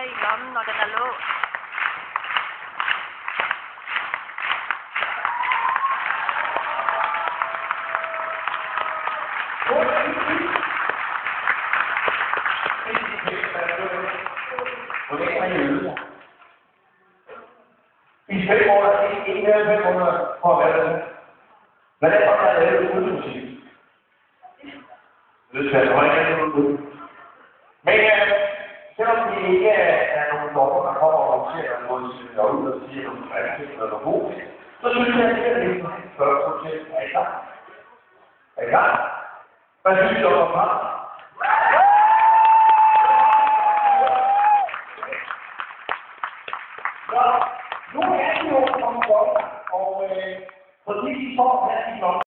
i lommen, når den er låst. I 5 år, der er ikke mere end 500 for at være der. Hvad er det, der er lavet udemusik? Det skal jeg ikke have noget ud. Men selvom det ikke er nogle dommer, der kommer og håndterer noget, der er ude og siger nogle færdige eller noget god, så synes jeg, at det er lidt 40% er i gang. Er I gang? Hvad synes I om ham? Så nu er det jo om godt, og fordi de får her i